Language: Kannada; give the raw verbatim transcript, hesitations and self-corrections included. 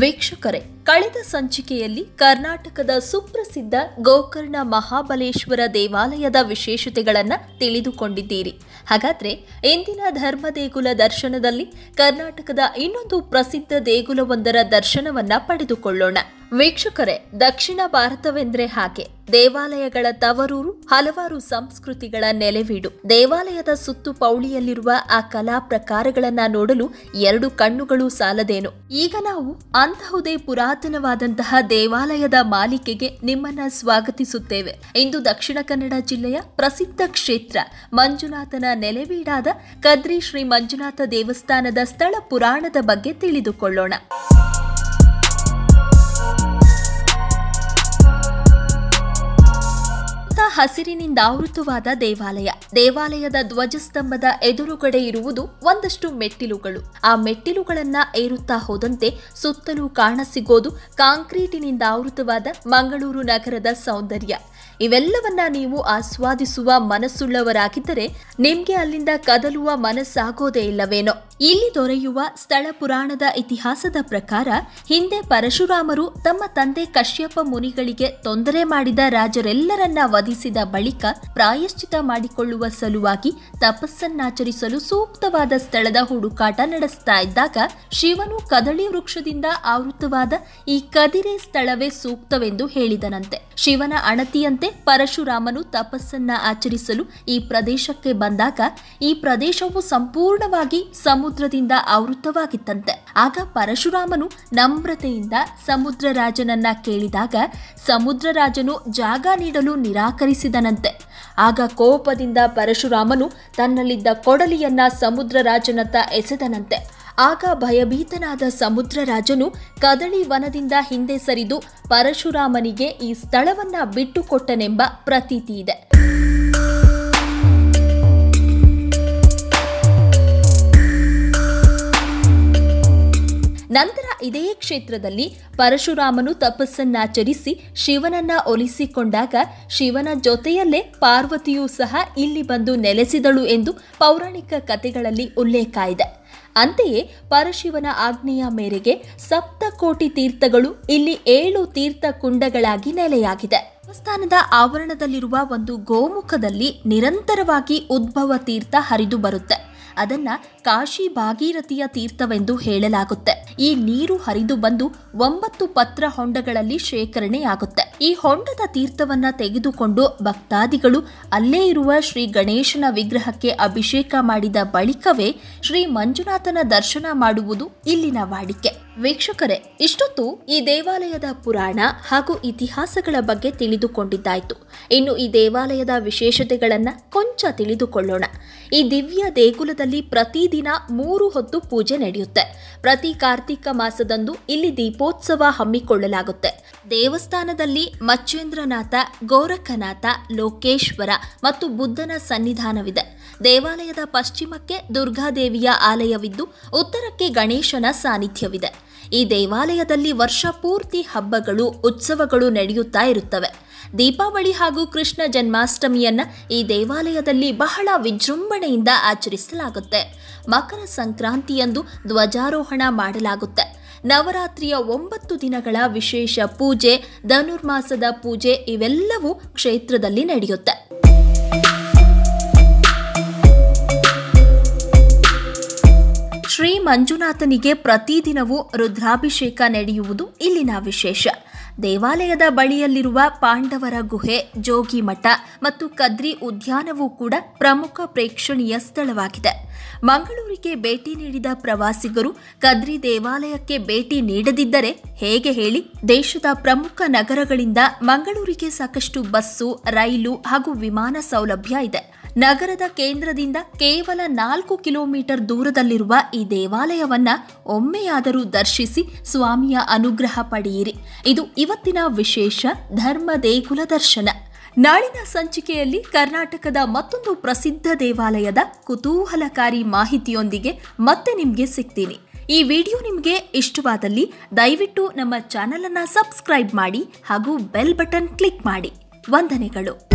ವೀಕ್ಷಕರೇ, ಕಳೆದ ಸಂಚಿಕೆಯಲ್ಲಿ ಕರ್ನಾಟಕದ ಸುಪ್ರಸಿದ್ಧ ಗೋಕರ್ಣ ಮಹಾಬಲೇಶ್ವರ ದೇವಾಲಯದ ವಿಶೇಷತೆಗಳನ್ನು ತಿಳಿದುಕೊಂಡಿದ್ದೀರಿ. ಹಾಗಾದ್ರೆ ಇಂದಿನ ಧರ್ಮ ದೇಗುಲ ದರ್ಶನದಲ್ಲಿ ಕರ್ನಾಟಕದ ಇನ್ನೊಂದು ಪ್ರಸಿದ್ಧ ದೇಗುಲವೊಂದರ ದರ್ಶನವನ್ನ ಪಡೆದುಕೊಳ್ಳೋಣ. ವೀಕ್ಷಕರೇ, ದಕ್ಷಿಣ ಭಾರತವೆಂದ್ರೆ ಹಾಗೆ ದೇವಾಲಯಗಳ ತವರೂರು, ಹಲವಾರು ಸಂಸ್ಕೃತಿಗಳ ನೆಲೆವೀಡು. ದೇವಾಲಯದ ಸುತ್ತು ಪೌಳಿಯಲ್ಲಿರುವ ಆ ಕಲಾ ಪ್ರಕಾರಗಳನ್ನ ನೋಡಲು ಎರಡು ಕಣ್ಣುಗಳು ಸಾಲದೇನು. ಈಗ ನಾವು ಅಂತಹುದೇ ಪುರಾತನವಾದಂತಹ ದೇವಾಲಯದ ಮಾಲಿಕೆಗೆ ನಿಮ್ಮನ್ನ ಸ್ವಾಗತಿಸುತ್ತೇವೆ. ಇಂದು ದಕ್ಷಿಣ ಕನ್ನಡ ಜಿಲ್ಲೆಯ ಪ್ರಸಿದ್ಧ ಕ್ಷೇತ್ರ ಮಂಜುನಾಥನ ನೆಲೆವೀಡಾದ ಕದ್ರಿ ಶ್ರೀ ಮಂಜುನಾಥ ದೇವಸ್ಥಾನದ ಸ್ಥಳ ಪುರಾಣದ ಬಗ್ಗೆ ತಿಳಿದುಕೊಳ್ಳೋಣ. ಹಸಿರಿನಿಂದ ಆವೃತವಾದ ದೇವಾಲಯ. ದೇವಾಲಯದ ಧ್ವಜಸ್ತಂಭದ ಎದುರುಗಡೆ ಇರುವುದು ಒಂದಷ್ಟು ಮೆಟ್ಟಿಲುಗಳು. ಆ ಮೆಟ್ಟಿಲುಗಳನ್ನ ಏರುತ್ತಾ ಹೋದಂತೆ ಸುತ್ತಲೂ ಕಾಣಸಿಗೋದು ಕಾಂಕ್ರೀಟಿನಿಂದ ಆವೃತವಾದ ಮಂಗಳೂರು ನಗರದ ಸೌಂದರ್ಯ. ಇವೆಲ್ಲವನ್ನ ನೀವು ಆಸ್ವಾದಿಸುವ ಮನಸ್ಸುಳ್ಳವರಾಗಿದ್ದರೆ ನಿಮ್ಗೆ ಅಲ್ಲಿಂದ ಕದಲುವ ಮನಸ್ಸಾಗೋದೇ ಇಲ್ಲವೇನೋ. ಇಲ್ಲಿ ದೊರೆಯುವ ಸ್ಥಳ ಪುರಾಣದ ಇತಿಹಾಸದ ಪ್ರಕಾರ ಹಿಂದೆ ಪರಶುರಾಮರು ತಮ್ಮ ತಂದೆ ಕಶ್ಯಪ ಮುನಿಗಳಿಗೆ ತೊಂದರೆ ಮಾಡಿದ ರಾಜರೆಲ್ಲರನ್ನ ವಧಿಸಿದ ಬಳಿಕ ಪ್ರಾಯಶ್ಚಿತ ಮಾಡಿಕೊಳ್ಳುವ ಸಲುವಾಗಿ ತಪಸ್ಸನ್ನಾಚರಿಸಲು ಸೂಕ್ತವಾದ ಸ್ಥಳದ ಹುಡುಕಾಟ ನಡೆಸ್ತಾ ಇದ್ದಾಗ ಶಿವನು ಕದಳಿ ವೃಕ್ಷದಿಂದ ಆವೃತವಾದ ಈ ಕದಿರೆ ಸ್ಥಳವೇ ಸೂಕ್ತವೆಂದು ಹೇಳಿದನಂತೆ. ಶಿವನ ಅಣತಿಯಂತೆ ಪರಶುರಾಮನು ತಪಸ್ಸನ್ನ ಆಚರಿಸಲು ಈ ಪ್ರದೇಶಕ್ಕೆ ಬಂದಾಗ ಈ ಪ್ರದೇಶವು ಸಂಪೂರ್ಣವಾಗಿ ಸಮುದ್ರದಿಂದ ಆವೃತವಾಗಿತ್ತಂತೆ. ಆಗ ಪರಶುರಾಮನು ನಮ್ರತೆಯಿಂದ ಸಮುದ್ರ ರಾಜನನ್ನ ಕೇಳಿದಾಗ ಸಮುದ್ರ ರಾಜನು ಜಾಗ ನೀಡಲು ನಿರಾಕರಿಸಿದನಂತೆ. ಆಗ ಕೋಪದಿಂದ ಪರಶುರಾಮನು ತನ್ನಲ್ಲಿದ್ದ ಕೊಡಲಿಯನ್ನ ಸಮುದ್ರ ರಾಜನತ್ತ ಎಸೆದನಂತೆ. ಆಗ ಭಯಭೀತನಾದ ಸಮುದ್ರ ರಾಜನು ಕದಳಿ ವನದಿಂದ ಹಿಂದೆ ಸರಿದು ಪರಶುರಾಮನಿಗೆ ಈ ಸ್ಥಳವನ್ನ ಬಿಟ್ಟುಕೊಟ್ಟನೆಂಬ ಪ್ರತೀತಿ ಇದೆ. ನಂತರ ಇದೇ ಕ್ಷೇತ್ರದಲ್ಲಿ ಪರಶುರಾಮನು ತಪಸ್ಸನ್ನಾಚರಿಸಿ ಶಿವನನ್ನ ಒಲಿಸಿಕೊಂಡಾಗ ಶಿವನ ಜೊತೆಯಲ್ಲೇ ಪಾರ್ವತಿಯೂ ಸಹ ಇಲ್ಲಿ ಬಂದು ನೆಲೆಸಿದಳು ಎಂದು ಪೌರಾಣಿಕ ಕಥೆಗಳಲ್ಲಿ ಉಲ್ಲೇಖ ಇದೆ. ಅಂತೆಯೇ ಪರಶಿವನ ಆಜ್ಞೆಯ ಮೇರೆಗೆ ಸಪ್ತಕೋಟಿ ತೀರ್ಥಗಳು ಇಲ್ಲಿ ಏಳು ತೀರ್ಥ ಕುಂಡಗಳಾಗಿ ನೆಲೆಯಾಗಿದೆ. ದೇವಸ್ಥಾನದ ಆವರಣದಲ್ಲಿರುವ ಒಂದು ಗೋಮುಖದಲ್ಲಿ ನಿರಂತರವಾಗಿ ಉದ್ಭವ ತೀರ್ಥ ಹರಿದು ಬರುತ್ತೆ. ಅದನ್ನ ಕಾಶಿ ಭಾಗೀರಥಿಯ ತೀರ್ಥವೆಂದು ಹೇಳಲಾಗುತ್ತೆ. ಈ ನೀರು ಹರಿದು ಬಂದು ಒಂಬತ್ತು ಪತ್ರ ಹೊಂಡಗಳಲ್ಲಿ ಶೇಖರಣೆಯಾಗುತ್ತೆ. ಈ ಹೊಂಡದ ತೀರ್ಥವನ್ನ ತೆಗೆದುಕೊಂಡು ಭಕ್ತಾದಿಗಳು ಅಲ್ಲೇ ಇರುವ ಶ್ರೀ ಗಣೇಶನ ವಿಗ್ರಹಕ್ಕೆ ಅಭಿಷೇಕ ಮಾಡಿದ ಬಳಿಕವೇ ಶ್ರೀ ಮಂಜುನಾಥನ ದರ್ಶನ ಮಾಡುವುದು ಇಲ್ಲಿನ ವಾಡಿಕೆ. ವೀಕ್ಷಕರೇ, ಇಷ್ಟೊತ್ತು ಈ ದೇವಾಲಯದ ಪುರಾಣ ಹಾಗೂ ಇತಿಹಾಸಗಳ ಬಗ್ಗೆ ತಿಳಿದುಕೊಂಡಿದ್ದಾಯ್ತು. ಇನ್ನು ಈ ದೇವಾಲಯದ ವಿಶೇಷತೆಗಳನ್ನ ಕೊಂಚ ತಿಳಿದುಕೊಳ್ಳೋಣ. ಈ ದಿವ್ಯ ದೇಗುಲದಲ್ಲಿ ಪ್ರತಿದಿನ ಮೂರು ಹೊತ್ತು ಪೂಜೆ ನಡೆಯುತ್ತೆ. ಪ್ರತಿ ಕಾರ್ತಿಕ ಮಾಸದಂದು ಇಲ್ಲಿ ದೀಪೋತ್ಸವ ಹಮ್ಮಿಕೊಳ್ಳಲಾಗುತ್ತೆ. ದೇವಸ್ಥಾನದಲ್ಲಿ ಮಚ್ಚೇಂದ್ರನಾಥ, ಗೋರಖನಾಥ, ಲೋಕೇಶ್ವರ ಮತ್ತು ಬುದ್ಧನ ಸನ್ನಿಧಾನವಿದೆ. ದೇವಾಲಯದ ಪಶ್ಚಿಮಕ್ಕೆ ದುರ್ಗಾದೇವಿಯ ಆಲಯವಿದ್ದು ಉತ್ತರಕ್ಕೆ ಗಣೇಶನ ಸಾನ್ನಿಧ್ಯವಿದೆ. ಈ ದೇವಾಲಯದಲ್ಲಿ ವರ್ಷ ಪೂರ್ತಿ ಹಬ್ಬಗಳು, ಉತ್ಸವಗಳು ನಡೆಯುತ್ತಾ ಇರುತ್ತವೆ. ದೀಪಾವಳಿ ಹಾಗೂ ಕೃಷ್ಣ ಜನ್ಮಾಷ್ಟಮಿಯನ್ನ ಈ ದೇವಾಲಯದಲ್ಲಿ ಬಹಳ ವಿಜೃಂಭಣೆಯಿಂದ ಆಚರಿಸಲಾಗುತ್ತೆ. ಮಕರ ಸಂಕ್ರಾಂತಿಯಂದು ಧ್ವಜಾರೋಹಣ ಮಾಡಲಾಗುತ್ತೆ. ನವರಾತ್ರಿಯ ಒಂಬತ್ತು ದಿನಗಳ ವಿಶೇಷ ಪೂಜೆ, ಧನುರ್ಮಾಸದ ಪೂಜೆ ಇವೆಲ್ಲವೂ ಕ್ಷೇತ್ರದಲ್ಲಿ ನಡೆಯುತ್ತೆ. ಶ್ರೀ ಮಂಜುನಾಥನಿಗೆ ಪ್ರತಿದಿನವೂ ರುದ್ರಾಭಿಷೇಕ ನಡೆಯುವುದು ಇಲ್ಲಿನ ವಿಶೇಷ. ದೇವಾಲಯದ ಬಳಿಯಲ್ಲಿರುವ ಪಾಂಡವರ ಗುಹೆ, ಜೋಗಿಮಠ ಮತ್ತು ಕದ್ರಿ ಉದ್ಯಾನವೂ ಕೂಡ ಪ್ರಮುಖ ಪ್ರೇಕ್ಷಣೀಯ ಸ್ಥಳವಾಗಿದೆ. ಮಂಗಳೂರಿಗೆ ಭೇಟಿ ನೀಡಿದ ಪ್ರವಾಸಿಗರು ಕದ್ರಿ ದೇವಾಲಯಕ್ಕೆ ಭೇಟಿ ನೀಡದಿದ್ದರೆ ಹೇಗೆ ಹೇಳಿ? ದೇಶದ ಪ್ರಮುಖ ನಗರಗಳಿಂದ ಮಂಗಳೂರಿಗೆ ಸಾಕಷ್ಟು ಬಸ್ಸು, ರೈಲು ಹಾಗೂ ವಿಮಾನ ಸೌಲಭ್ಯ ಇದೆ. ನಗರದ ಕೇಂದ್ರದಿಂದ ಕೇವಲ ನಾಲ್ಕು ಕಿಲೋಮೀಟರ್ ದೂರದಲ್ಲಿರುವ ಈ ದೇವಾಲಯವನ್ನ ಒಮ್ಮೆಯಾದರೂ ದರ್ಶಿಸಿ ಸ್ವಾಮಿಯ ಅನುಗ್ರಹ ಪಡೆಯಿರಿ. ಇದು ಇವತ್ತಿನ ವಿಶೇಷ ಧರ್ಮ ದೇಗುಲ ದರ್ಶನ. ನಾಳಿನ ಸಂಚಿಕೆಯಲ್ಲಿ ಕರ್ನಾಟಕದ ಮತ್ತೊಂದು ಪ್ರಸಿದ್ಧ ದೇವಾಲಯದ ಕುತೂಹಲಕಾರಿ ಮಾಹಿತಿಯೊಂದಿಗೆ ಮತ್ತೆ ನಿಮಗೆ ಸಿಗ್ತೀನಿ. ಈ ವಿಡಿಯೋ ನಿಮಗೆ ಇಷ್ಟವಾದಲ್ಲಿ ದಯವಿಟ್ಟು ನಮ್ಮ ಚಾನೆಲ್ ಅನ್ನು ಸಬ್ಸ್ಕ್ರೈಬ್ ಮಾಡಿ ಹಾಗೂ ಬೆಲ್ ಬಟನ್ ಕ್ಲಿಕ್ ಮಾಡಿ. ವಂದನೆಗಳು.